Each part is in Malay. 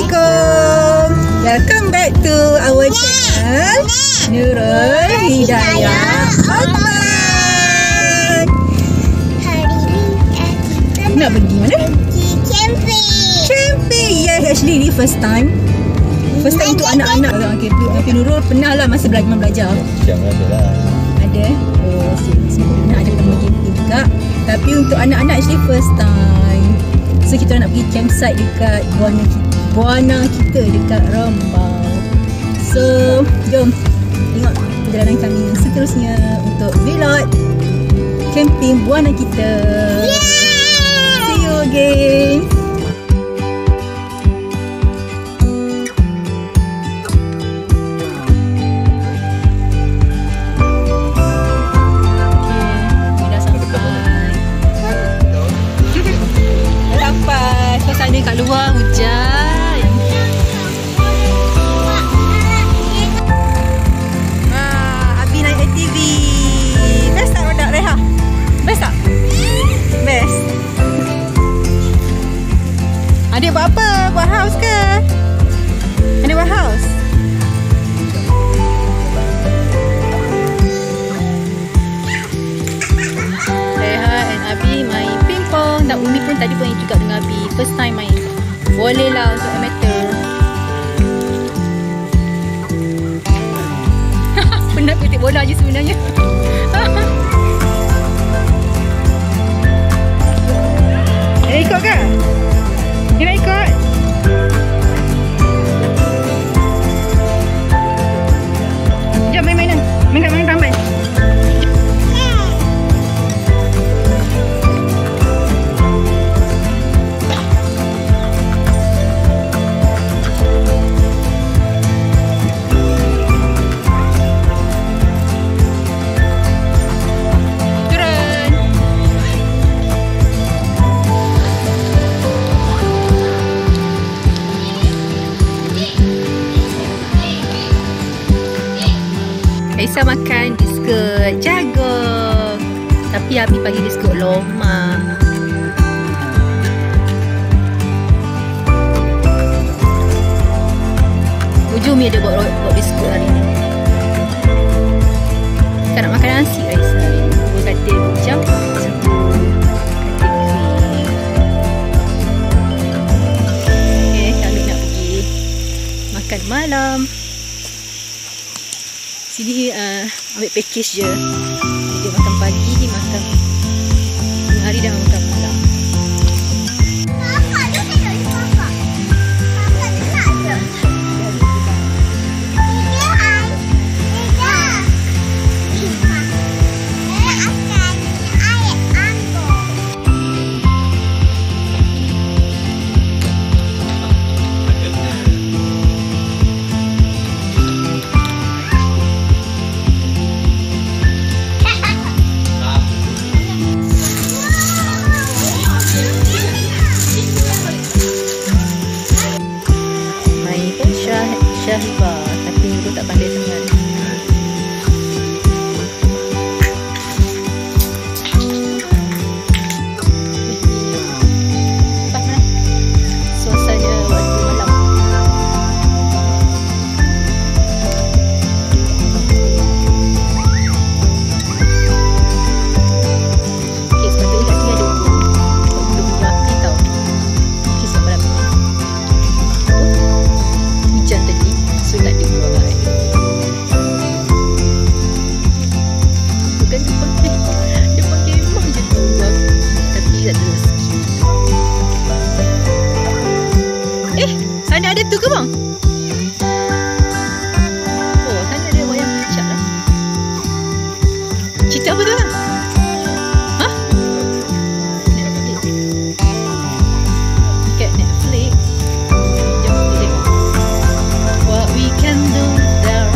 Assalamualaikum. Welcome back to our channel Nurul Hidayah Online. Hari ni Nak pergi mana? camping. Camping. Yes, actually ni first time. First time untuk anak-anak. Okay, Nurul pernah lah masa belajar. Siang ada lah. Ada. Oh, nak ada pergi camping juga. Tapi untuk anak-anak actually first time. So kita nak pergi campsite dekat Buana kita dekat Rambau. So jom tengok perjalanan kami seterusnya untuk vlog camping Buana kita. See you again. Ada kat luar hujan. Abi naik ATV. Best tak roda Reha? Best tak? Best. Adik buat apa? Buat house ke? Adik buat house? Reha and Abi main pingpong. Dan Umi pun tadi pun juga dengan Abi. First time main. Boleh lah untuk amateur. Penat petik bola je sebenarnya. Nak ikut ke? Dia nak ikut? Jom main-mainan. Main kat taman. Aisyah makan biskut jagung. Tapi Abi bagi biskut loma. Ujumi ada buat biskut hari ni. Tak nak makan nasi Aisyah hari ni. Dua katil bujang, satu katil kuih. Okay, kami nak pergi makan malam. Sini ambil package je. Dia makan pagi, makan tengah hari dah makan malam. Kakak tu tengok ni kakak. Kakak tu nak je. Syahibah, tapi Nurul tak pandai sangat. Suasana waktu malam. Okay, sepatutnya kat sini ada untuk api tau. Okay, sebab malam ni hujan tadi, so tak ada buah air. Bukan depan kemah je tu buah, tapi tak ada rezeki. Sana ada tu ke bang? Oh, sana ada wayang kicap lah. Cerita apa tu bang? Hah? Netflix. Kat Netflix. Jom kita tengok what we can do there.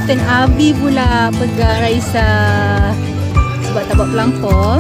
Captain Abi pula pegang Raisa sebab tak buat pelampau.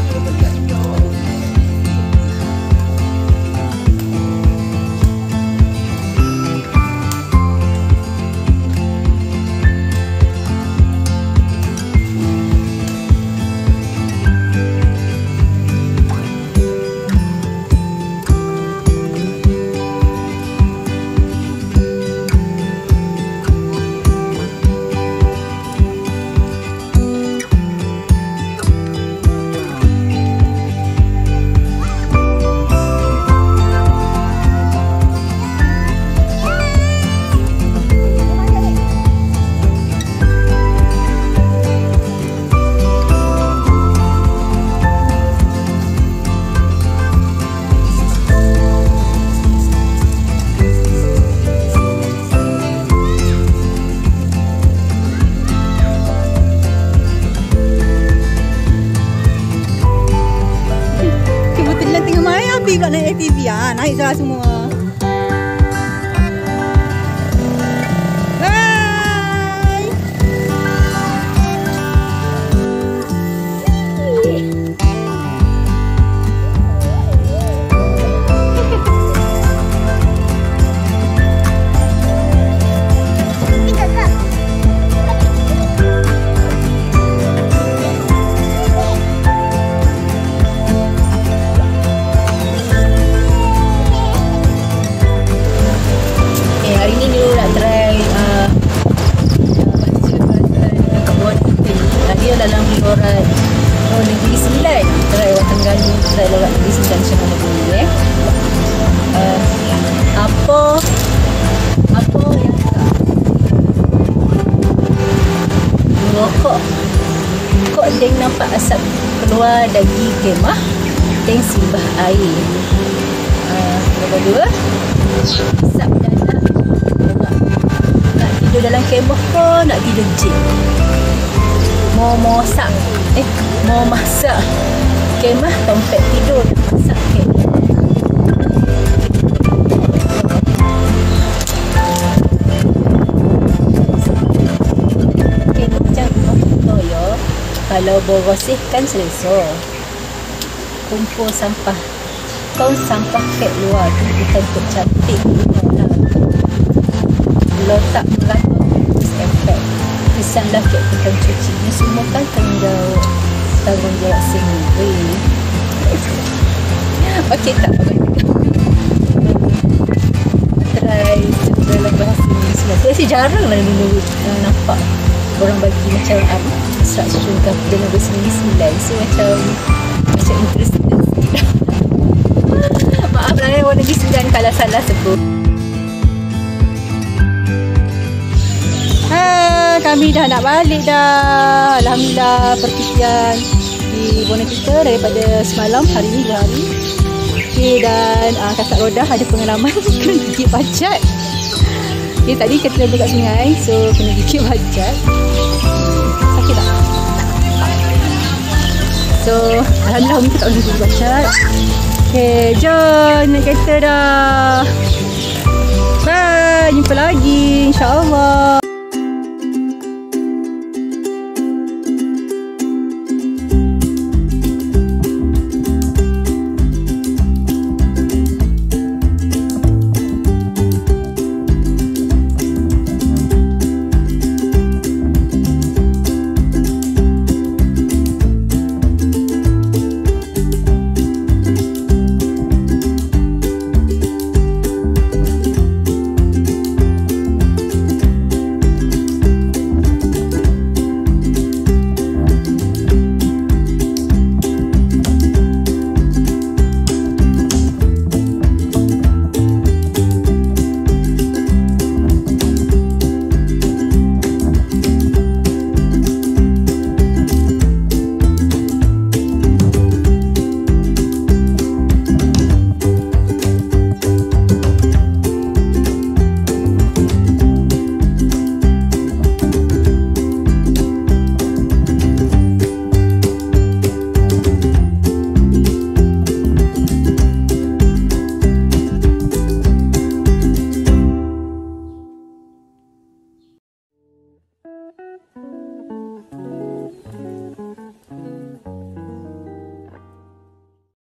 Nak naik ATV naik salah semua. Bye. Hari ni dia nak try kebun kita ni. Dia dalam Lewat Negeri Sembilan. Try Wak Terengganu, try Lewat Negeri Sembilan macam mana dulu Apa yang tak merokok. Kok Deng nampak asap keluar dari kemah. Deng simbah air. Nombor 2, asap dalam. Nak tidur dalam kemah ke nak tidur jeep? Mau masak kemah, tempat tidur nak masak kemah. Kemah macam tu ya. Kalau bersih kan selesa. Kumpul sampah. Tong sampah kat luar tu bukan untuk cantik. Letak merata efek. Kesanlah kat tukang cuci ni semua kan tanggungjawab sendiri. Okey tak apa. Try dalam bahasa Malaysia. Saya jarang lah dulu nampak orang bagi macam instruction dalam bahasa Malaysia. So macam interesting sikit. Maaf lah Warna Negeri Sembilan kalau salah sebut. Kami dah nak balik dah. Alhamdulillah pertikian di Bona kita daripada semalam, hari ni 2 hari. Okay, dan kakak Rodah ada pengalaman kena gigit bajat. Okay, tadi kita pergi kat sungai, so kena gigit bajat. Sakit tak? So alhamdulillah Umi tak boleh gigit bajat. Okay, jom naik kereta dah. Bye, jumpa lagi insyaAllah.